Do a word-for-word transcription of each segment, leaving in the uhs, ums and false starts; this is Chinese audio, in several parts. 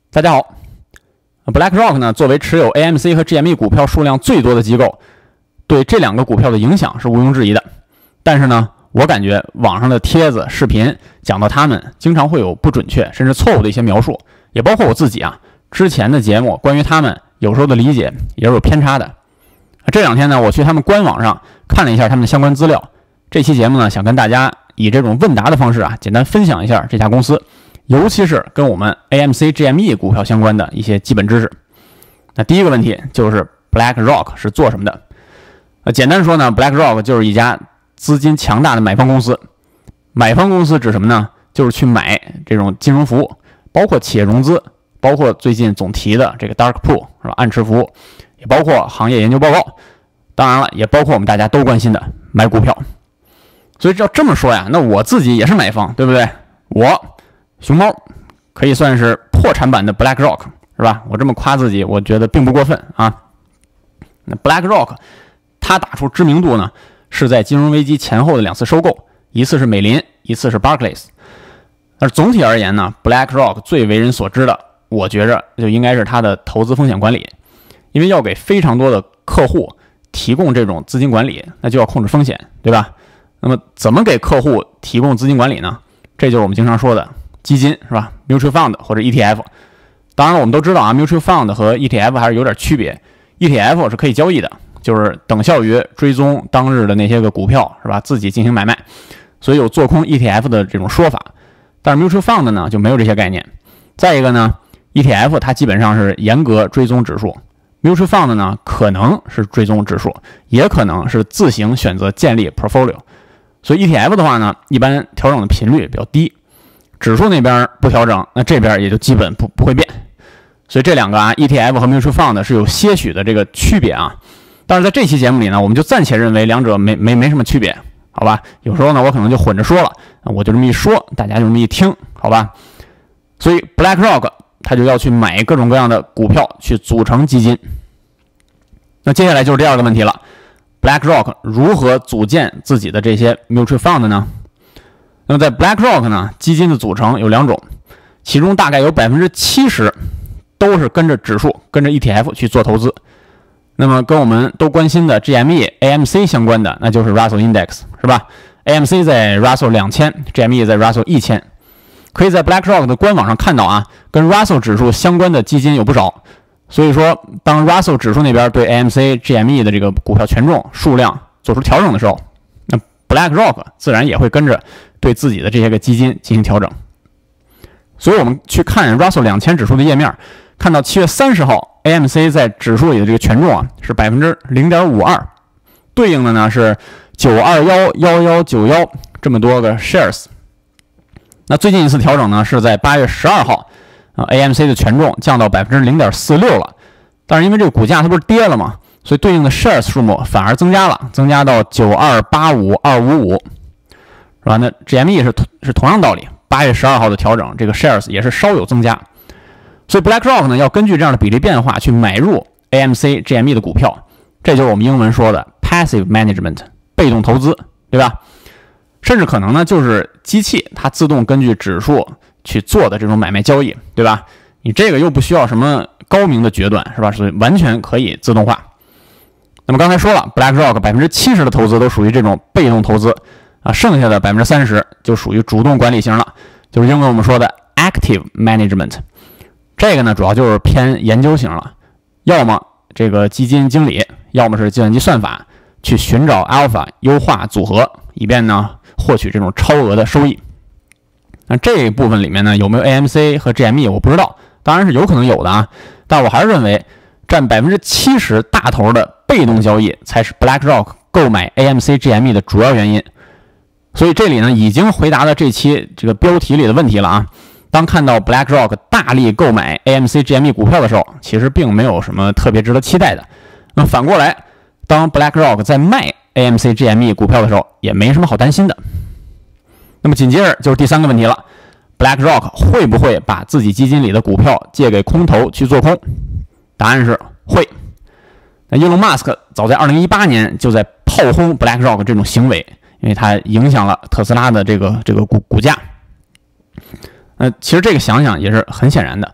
大家好 ，BlackRock 呢作为持有 A M C 和 G M E 股票数量最多的机构，对这两个股票的影响是毋庸置疑的。但是呢，我感觉网上的帖子、视频讲到他们，经常会有不准确甚至错误的一些描述，也包括我自己啊，之前的节目关于他们有时候的理解也是有偏差的。这两天呢，我去他们官网上看了一下他们的相关资料。这期节目呢，想跟大家以这种问答的方式啊，简单分享一下这家公司，尤其是跟我们 A M C、G M E 股票相关的一些基本知识。那第一个问题就是 BlackRock 是做什么的？呃，简单说呢 ，BlackRock 就是一家资金强大的买方公司。买方公司指什么呢？就是去买这种金融服务，包括企业融资，包括最近总提的这个 Dark Pool 是吧？暗池服务，也包括行业研究报告，当然了，也包括我们大家都关心的买股票。所以要这么说呀，那我自己也是买方，对不对？我熊猫可以算是破产版的 BlackRock， 是吧？我这么夸自己，我觉得并不过分啊。那 BlackRock 它打出知名度呢，是在金融危机前后的两次收购，一次是美林，一次是 Barclays。而总体而言呢 ，BlackRock 最为人所知的，我觉着就应该是它的投资风险管理，因为要给非常多的客户提供这种资金管理，那就要控制风险，对吧？那么怎么给客户提供资金管理呢？这就是我们经常说的基金，是吧 ？Mutual Fund 或者 E T F。当然了，我们都知道啊 ，Mutual Fund 和 E T F 还是有点区别。E T F 是可以交易的，就是等效于追踪当日的那些个股票，是吧？自己进行买卖，所以有做空 E T F 的这种说法。但是 Mutual Fund 呢就没有这些概念。再一个呢 ，E T F 它基本上是严格追踪指数 ，Mutual Fund 呢可能是追踪指数，也可能是自行选择建立 portfolio。所以 E T F 的话呢，一般调整的频率比较低，指数那边不调整，那这边也就基本不不会变。所以这两个啊 ，E T F 和 Mutual Fund 是有些许的这个区别啊。但是在这期节目里呢，我们就暂且认为两者没没没什么区别，好吧？有时候呢，我可能就混着说了，我就这么一说，大家就这么一听，好吧？所以 BlackRock 它就要去买各种各样的股票去组成基金。那接下来就是第二个问题了。BlackRock 如何组建自己的这些 mutual fund 呢？那么在 BlackRock 呢，基金的组成有两种，其中大概有 百分之七十 都是跟着指数、跟着 E T F 去做投资。那么跟我们都关心的 G M E、A M C 相关的，那就是 Russell Index， 是吧 ？A M C 在 Russell 两千 ，G M E 在 Russell 一千。可以在 BlackRock 的官网上看到啊，跟 Russell 指数相关的基金有不少。所以说，当 Russell 指数那边对 A M C、G M E 的这个股票权重数量做出调整的时候，那 BlackRock 自然也会跟着对自己的这些个基金进行调整。所以我们去看 Russell 两千指数的页面，看到七月三十号 A M C 在指数里的这个权重啊是 百分之零点五二， 对应的呢是九二一一一九一这么多个 shares。那最近一次调整呢是在八月十二号。A M C 的权重降到 百分之零点四六 了，但是因为这个股价它不是跌了吗？所以对应的 shares 数目反而增加了，增加到九二八五二五五，是吧？那 G M E 是是同样道理，八月十二号的调整，这个 shares 也是稍有增加。所以 BlackRock 呢要根据这样的比例变化去买入 A M C、G M E 的股票，这就是我们英文说的 passive management， 被动投资，对吧？甚至可能呢就是机器它自动根据指数去做的这种买卖交易，对吧？你这个又不需要什么高明的决断，是吧？所以完全可以自动化。那么刚才说了 ，BlackRock 百分之七十的投资都属于这种被动投资啊，剩下的 百分之三十 就属于主动管理型了，就是英文我们说的 active management。这个呢主要就是偏研究型了，要么这个基金经理，要么是计算机算法去寻找 alpha 优化组合，以便呢获取这种超额的收益。那这一部分里面呢，有没有 A M C 和 G M E 我不知道，当然是有可能有的啊，但我还是认为占 百分之七十 大头的被动交易才是 BlackRock 购买 A M C、G M E 的主要原因。所以这里呢已经回答了这期这个标题里的问题了啊。当看到 BlackRock 大力购买 A M C、G M E 股票的时候，其实并没有什么特别值得期待的。那反过来，当 BlackRock 在卖 A M C、G M E 股票的时候，也没什么好担心的。那么紧接着就是第三个问题了 ，BlackRock 会不会把自己基金里的股票借给空头去做空？答案是会。那 Elon Musk 早在二零一八年就在炮轰 BlackRock 这种行为，因为它影响了特斯拉的这个这个股股价。呃，其实这个想想也是很显然的。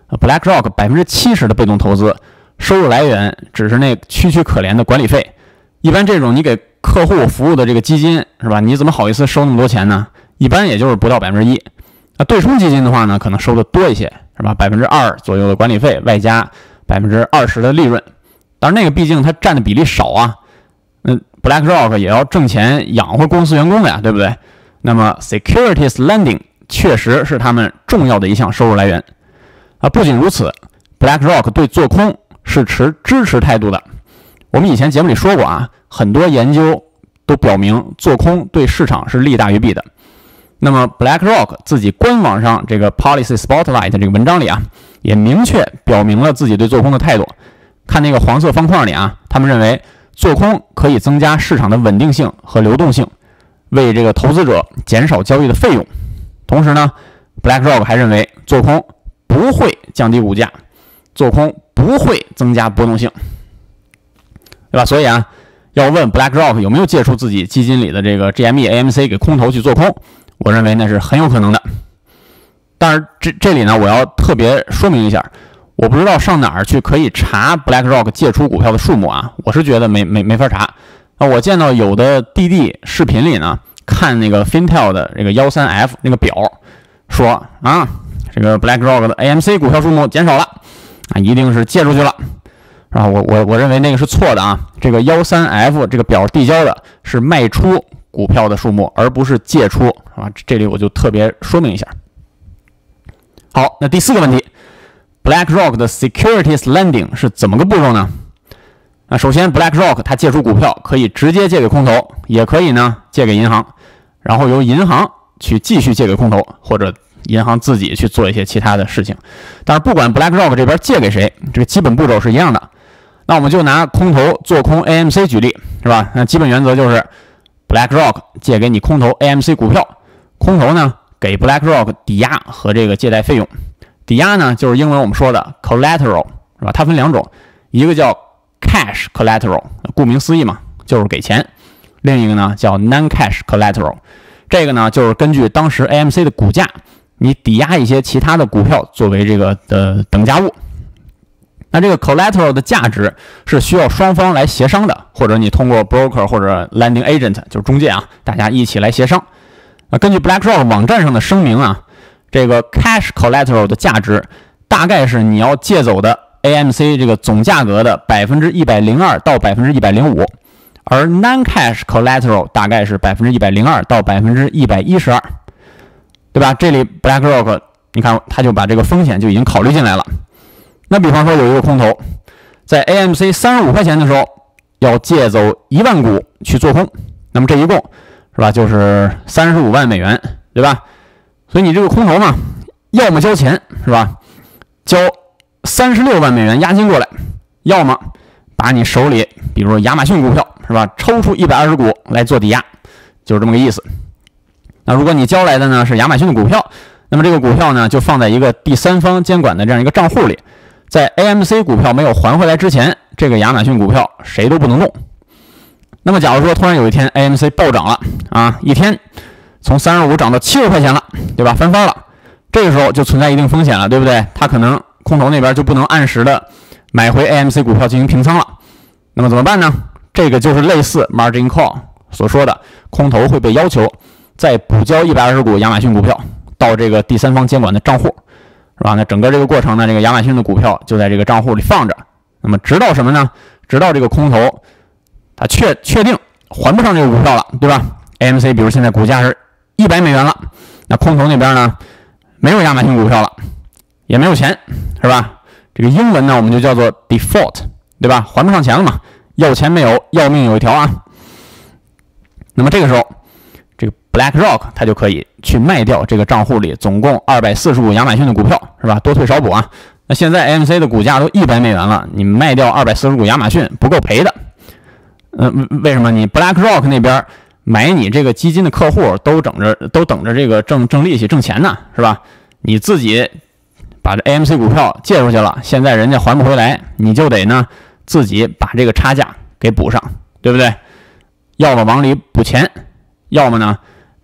BlackRock 百分之七十的被动投资收入来源只是那区区可怜的管理费。一般这种你给客户服务的这个基金是吧？你怎么好意思收那么多钱呢？一般也就是不到百分之一。那对冲基金的话呢，可能收的多一些，是吧？百分之二左右的管理费，外加百分之二十的利润。当然那个毕竟它占的比例少啊。嗯 ，BlackRock 也要挣钱养活公司员工的呀，对不对？那么 Securities Lending 确实是他们重要的一项收入来源啊。不仅如此 ，BlackRock 对做空是持支持态度的。我们以前节目里说过啊，很多研究都表明做空对市场是利大于弊的。那么 BlackRock 自己官网上这个 Policy Spotlight 这个文章里啊，也明确表明了自己对做空的态度。看那个黄色方框里啊，他们认为做空可以增加市场的稳定性和流动性，为这个投资者减少交易的费用。同时呢 ，BlackRock 还认为做空不会降低股价，做空不会增加波动性。对吧？所以啊，要问 BlackRock 有没有借出自己基金里的这个 G M E、A M C 给空头去做空，我认为那是很有可能的。但是这这里呢，我要特别说明一下，我不知道上哪儿去可以查 BlackRock 借出股票的数目啊，我是觉得没没没法查。那我见到有的弟弟视频里呢，看那个 Fintel 的这个 一三 F 那个表，说啊，这个 BlackRock 的 A M C 股票数目减少了，啊，一定是借出去了。啊，我我我认为那个是错的啊！这个 一三 F 这个表递交的是卖出股票的数目，而不是借出啊。这里我就特别说明一下。好，那第四个问题 ，BlackRock 的 Securities Lending 是怎么个步骤呢？啊，首先 BlackRock 它借出股票可以直接借给空头，也可以呢借给银行，然后由银行去继续借给空头，或者银行自己去做一些其他的事情。但是不管 BlackRock 这边借给谁，这个基本步骤是一样的。那我们就拿空头做空 A M C 举例，是吧？那基本原则就是 BlackRock 借给你空头 A M C 股票，空头呢给 BlackRock 抵押和这个借贷费用。抵押呢就是英文我们说的 collateral， 是吧？它分两种，一个叫 cash collateral， 顾名思义嘛，就是给钱；另一个呢叫 non-cash collateral， 这个呢就是根据当时 A M C 的股价，你抵押一些其他的股票作为这个的等价物。那这个 collateral 的价值是需要双方来协商的，或者你通过 broker 或者 lending agent 就是中介啊，大家一起来协商。啊，根据 BlackRock 网站上的声明啊，这个 cash collateral 的价值大概是你要借走的 A M C 这个总价格的百分之一百零二到百分之一百零五，而 non-cash collateral 大概是百分之一百零二到百分之一百一十二，对吧？这里 BlackRock 你看他就把这个风险就已经考虑进来了。那比方说有一个空头在 A M C 三十五块钱的时候要借走一万股去做空，那么这一共是吧就是三十五万美元，对吧？所以你这个空头嘛，要么交钱是吧，交三十六万美元押金过来，要么把你手里比如说亚马逊股票是吧，抽出一百二十股来做抵押，就是这么个意思。那如果你交来的呢是亚马逊的股票，那么这个股票呢就放在一个第三方监管的这样一个账户里，在 A M C 股票没有还回来之前，这个亚马逊股票谁都不能动。那么假如说突然有一天 A M C 暴涨了啊，一天从三十五涨到七十块钱了，对吧？翻番了，这个时候就存在一定风险了，对不对？他可能空头那边就不能按时的买回 A M C 股票进行平仓了。那么怎么办呢？这个就是类似 margin call 所说的，空头会被要求再补交一百二十股亚马逊股票到这个第三方监管的账户。是吧？那整个这个过程呢，这个亚马逊的股票就在这个账户里放着。那么直到什么呢？直到这个空头他确确定还不上这个股票了，对吧 ？A M C 比如现在股价是一百美元了，那空头那边呢没有亚马逊股票了，也没有钱，是吧？这个英文呢我们就叫做 default， 对吧？还不上钱了嘛，要钱没有，要命有一条啊。那么这个时候，这个 BlackRock 它就可以去卖掉这个账户里总共二百四十股亚马逊的股票，是吧？多退少补啊。那现在 A M C 的股价都一百美元了，你卖掉二百四十股亚马逊不够赔的。嗯、呃，为什么？你 BlackRock 那边买你这个基金的客户都等着都等着这个挣挣利息挣钱呢，是吧？你自己把这 A M C 股票借出去了，现在人家还不回来，你就得呢自己把这个差价给补上，对不对？要么往里补钱，要么呢把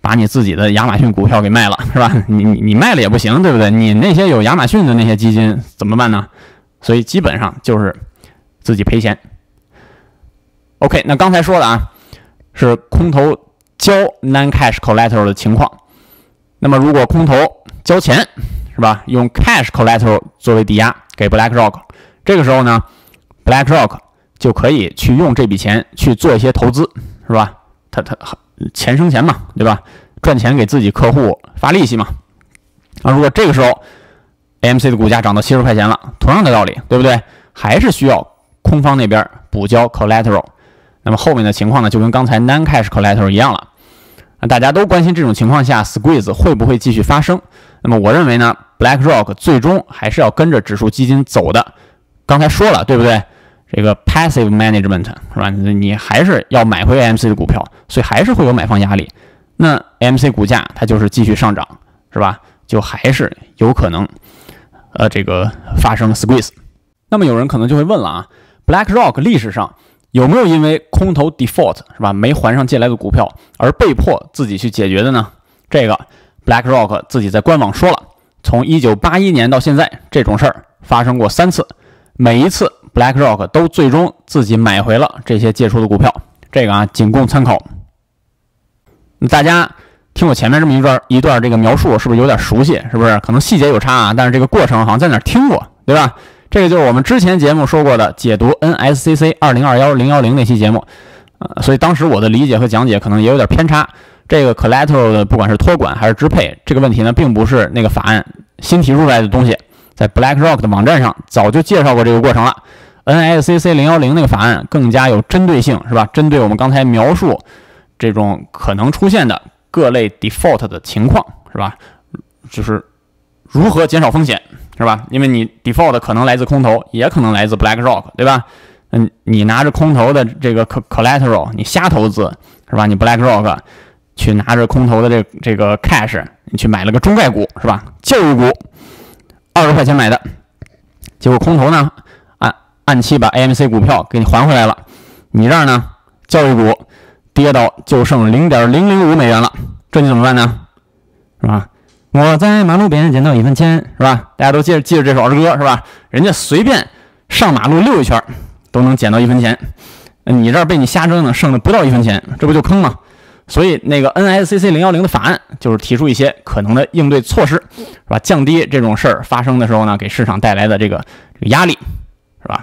把你自己的亚马逊股票给卖了，是吧？你你你卖了也不行，对不对？你那些有亚马逊的那些基金怎么办呢？所以基本上就是自己赔钱。OK， 那刚才说的啊，是空头交 non-cash collateral 的情况。那么如果空头交钱，是吧？用 cash collateral 作为抵押给 BlackRock， 这个时候呢 ，BlackRock 就可以去用这笔钱去做一些投资，是吧？他他钱生钱嘛，对吧？赚钱给自己客户发利息嘛。啊，如果这个时候 A M C 的股价涨到七十块钱了，同样的道理，对不对？还是需要空方那边补交 collateral。那么后面的情况呢，就跟刚才 non-cash collateral 一样了。那大家都关心这种情况下 squeeze 会不会继续发生？那么我认为呢 ，BlackRock 最终还是要跟着指数基金走的。刚才说了，对不对？这个 passive management 是吧？你还是要买回 A M C 的股票，所以还是会有买方压力。那 A M C 股价它就是继续上涨，是吧？就还是有可能，呃，这个发生 squeeze。那么有人可能就会问了啊 ，BlackRock 历史上有没有因为空头 default 是吧，没还上借来的股票而被迫自己去解决的呢？这个 BlackRock 自己在官网说了，从一九八一年到现在，这种事儿发生过三次，每一次 BlackRock 都最终自己买回了这些借出的股票。这个啊，仅供参考。大家听我前面这么一段一段这个描述，是不是有点熟悉？是不是？可能细节有差啊，但是这个过程好像在哪儿听过，对吧？这个就是我们之前节目说过的解读 N S C C 二零二一零一零那期节目，呃，所以当时我的理解和讲解可能也有点偏差。这个 collateral 的不管是托管还是支配这个问题呢，并不是那个法案新提出来的东西，在 BlackRock 的网站上早就介绍过这个过程了。N S C C 零一零那个法案更加有针对性，是吧？针对我们刚才描述这种可能出现的各类 default 的情况，是吧？就是如何减少风险，是吧？因为你 default 可能来自空头，也可能来自 BlackRock， 对吧？嗯，你拿着空头的这个 collateral， 你瞎投资，是吧？你 BlackRock 去拿着空头的这这个 cash， 你去买了个中概股，是吧？教育股，二十块钱买的，结果空头呢按按期把 A M C 股票给你还回来了，你这儿呢教育股跌到就剩 零点零零五美元了，这你怎么办呢？是吧？我在马路边捡到一分钱，是吧？大家都记着记着这首儿歌，是吧？人家随便上马路溜一圈都能捡到一分钱，你这儿被你瞎折腾，剩了不到一分钱，这不就坑吗？所以那个 N S C C 零一零的法案就是提出一些可能的应对措施，是吧？降低这种事儿发生的时候呢，给市场带来的这个这个压力，是吧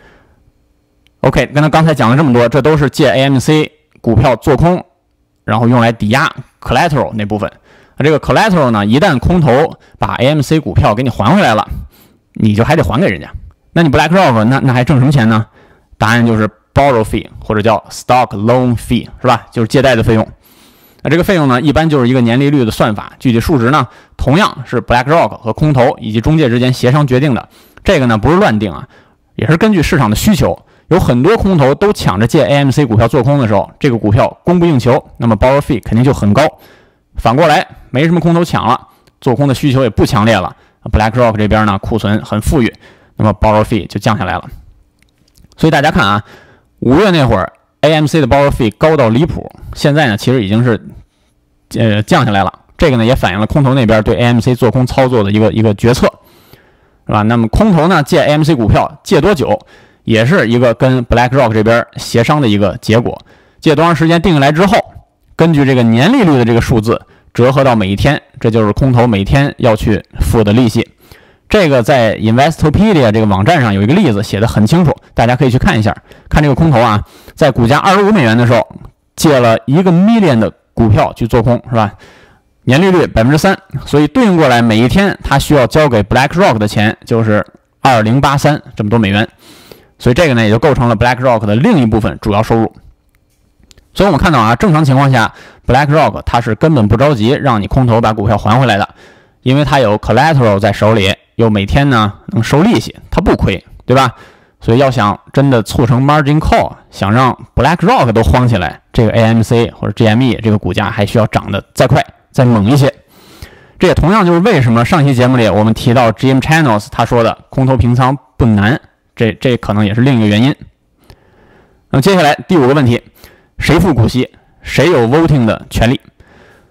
？OK， 跟他刚才讲了这么多，这都是借 A M C 股票做空，然后用来抵押 collateral 那部分。这个 collateral 呢，一旦空头把 A M C 股票给你还回来了，你就还得还给人家。那你 BlackRock 那那还挣什么钱呢？答案就是 borrow fee 或者叫 stock loan fee， 是吧？就是借贷的费用。那这个费用呢，一般就是一个年利率的算法，具体数值呢，同样是 BlackRock 和空头以及中介之间协商决定的。这个呢不是乱定啊，也是根据市场的需求。有很多空头都抢着借 A M C 股票做空的时候，这个股票供不应求，那么 borrow fee 肯定就很高。反过来，没什么空头抢了，做空的需求也不强烈了 ，BlackRock 这边呢库存很富裕，那么 borrow fee 就降下来了。所以大家看啊，五月那会儿 A M C 的 borrow fee 高到离谱，现在呢其实已经是呃降下来了。这个呢也反映了空头那边对 A M C 做空操作的一个一个决策，是吧？那么空头呢借 A M C 股票借多久，也是一个跟 BlackRock 这边协商的一个结果。借多长时间定下来之后，根据这个年利率的这个数字折合到每一天，这就是空头每天要去付的利息。这个在 Investopedia 这个网站上有一个例子写得很清楚，大家可以去看一下。看这个空头啊，在股价二十五美元的时候，借了一个 million 的股票去做空，是吧？年利率 百分之三， 所以对应过来每一天他需要交给 BlackRock 的钱就是二零八三这么多美元，所以这个呢也就构成了 BlackRock 的另一部分主要收入。所以我们看到啊，正常情况下 BlackRock 它是根本不着急让你空头把股票还回来的，因为它有 collateral 在手里，又每天呢能收利息，它不亏，对吧？所以要想真的促成 margin call， 想让 BlackRock 都慌起来，这个 A M C 或者 G M E 这个股价还需要涨得再快再猛一些。这也同样就是为什么上期节目里我们提到 G M Channels 他说的空头平仓不难，这这可能也是另一个原因。那么接下来第五个问题，谁付股息？谁有 voting 的权利？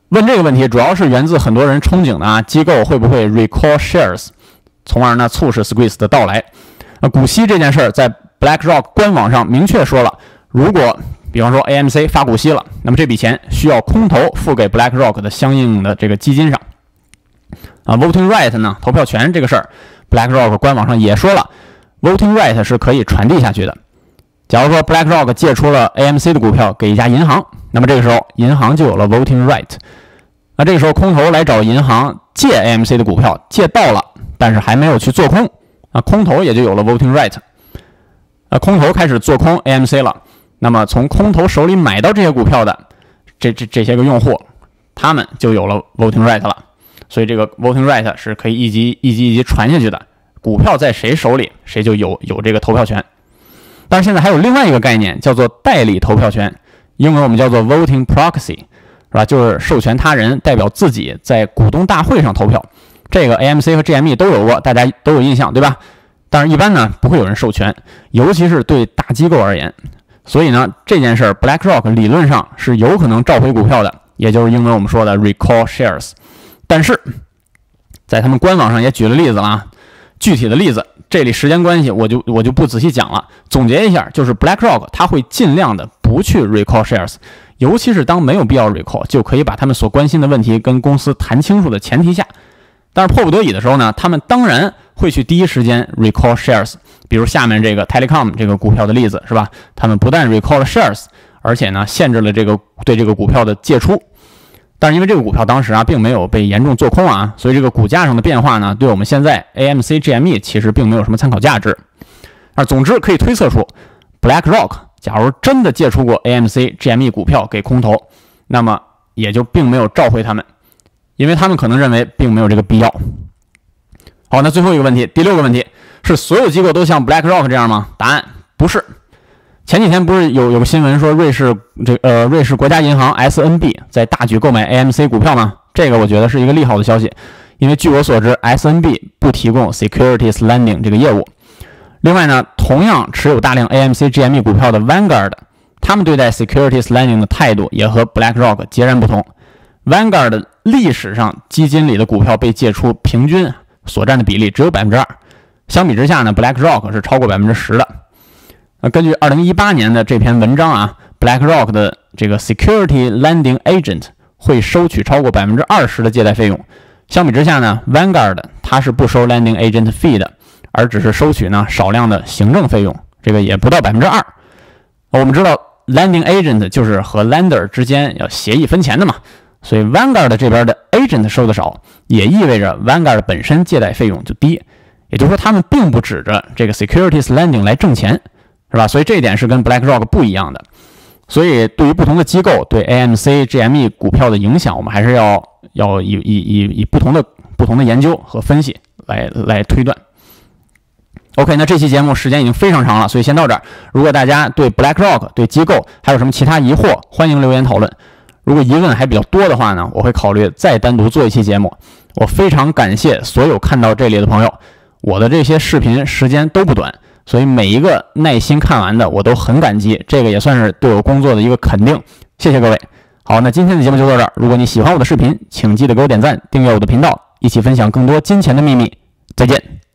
问这个问题主要是源自很多人憧憬的啊，机构会不会 recall shares， 从而呢促使 squeeze 的到来。那股息这件事儿在 BlackRock 官网上明确说了，如果比方说 A M C 发股息了，那么这笔钱需要空头付给 BlackRock 的相应的这个基金上。啊 ，voting right 呢，投票权这个事儿 ，BlackRock 官网上也说了 ，voting right 是可以传递下去的。假如说 BlackRock 借出了 A M C 的股票给一家银行，那么这个时候银行就有了 voting right。那这个时候空头来找银行借 A M C 的股票，借到了，但是还没有去做空，啊，空头也就有了 voting right。啊，空头开始做空 A M C 了，那么从空头手里买到这些股票的这这这些个用户，他们就有了 voting right 了。所以这个 voting right 是可以一级一级一级传下去的，股票在谁手里，谁就有有这个投票权。但是现在还有另外一个概念，叫做代理投票权，英文我们叫做 voting proxy， 是吧？就是授权他人代表自己在股东大会上投票。这个 A M C 和 G M E 都有过，大家都有印象，对吧？但是一般呢不会有人授权，尤其是对大机构而言。所以呢这件事儿 BlackRock 理论上是有可能召回股票的，也就是英文我们说的 recall shares。但是在他们官网上也举了例子了啊，具体的例子这里时间关系我就我就不仔细讲了。总结一下，就是 BlackRock 他会尽量的不去 recall shares， 尤其是当没有必要 recall， 就可以把他们所关心的问题跟公司谈清楚的前提下。但是迫不得已的时候呢，他们当然会去第一时间 recall shares。比如下面这个 Telecom 这个股票的例子是吧？他们不但 recall 了 shares， 而且呢限制了这个对这个股票的借出。但是因为这个股票当时啊并没有被严重做空啊，所以这个股价上的变化呢，对我们现在 A M C G M E 其实并没有什么参考价值。而总之可以推测出 BlackRock 假如真的借出过 A M C G M E 股票给空头，那么也就并没有召回他们，因为他们可能认为并没有这个必要。好，那最后一个问题，第六个问题，是所有机构都像 BlackRock 这样吗？答案不是。前几天不是有有个新闻说瑞士这呃瑞士国家银行 S N B 在大举购买 A M C 股票吗？这个我觉得是一个利好的消息，因为据我所知 S N B 不提供 Securities Lending 这个业务。另外呢，同样持有大量 A M C G M E 股票的 Vanguard， 他们对待 Securities Lending 的态度也和 BlackRock 截然不同。Vanguard 历史上基金里的股票被借出平均所占的比例只有 百分之二， 相比之下呢 BlackRock 是超过 百分之十 的。呃，根据二零一八年的这篇文章啊 ，BlackRock 的这个 Security Lending Agent 会收取超过 百分之二十 的借贷费用。相比之下呢 ，Vanguard 它是不收 Lending Agent Fee 的，而只是收取呢少量的行政费用，这个也不到 百分之二。我们知道 Lending Agent 就是和 Lender 之间要协议分钱的嘛，所以 Vanguard 这边的 Agent 收的少，也意味着 Vanguard 本身借贷费用就低，也就是说他们并不指着这个 Securities Lending 来挣钱。是吧？所以这一点是跟 BlackRock 不一样的。所以对于不同的机构对 A M C、G M E 股票的影响，我们还是要要以以以以不同的不同的研究和分析来来推断。OK， 那这期节目时间已经非常长了，所以先到这儿。如果大家对 BlackRock 对机构还有什么其他疑惑，欢迎留言讨论。如果疑问还比较多的话呢，我会考虑再单独做一期节目。我非常感谢所有看到这里的朋友，我的这些视频时间都不短。所以每一个耐心看完的我都很感激，这个也算是对我工作的一个肯定，谢谢各位。好，那今天的节目就到这儿。如果你喜欢我的视频，请记得给我点赞，订阅我的频道，一起分享更多金钱的秘密。再见。